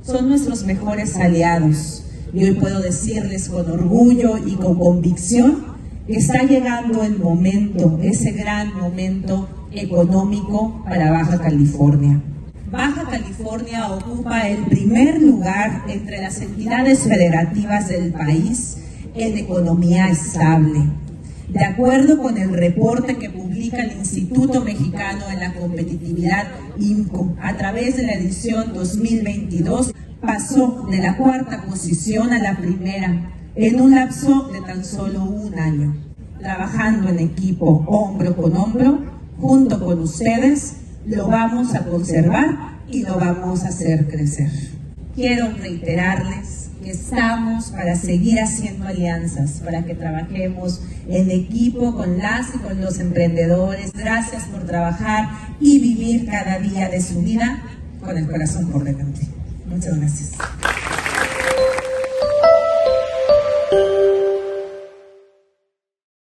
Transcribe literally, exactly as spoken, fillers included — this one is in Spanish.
son nuestros mejores aliados. Y hoy puedo decirles con orgullo y con convicción que está llegando el momento, ese gran momento económico para Baja California. Baja California ocupa el primer lugar entre las entidades federativas del país en economía estable. De acuerdo con el reporte que publica el Instituto Mexicano de la Competitividad, INCO, a través de la edición dos mil veintidós, pasó de la cuarta posición a la primera en un lapso de tan solo un año. Trabajando en equipo, hombro con hombro, junto con ustedes, lo vamos a conservar y lo vamos a hacer crecer. Quiero reiterarles que estamos para seguir haciendo alianzas, para que trabajemos en equipo con las y con los emprendedores. Gracias por trabajar y vivir cada día de su vida con el corazón por delante. Muchas gracias.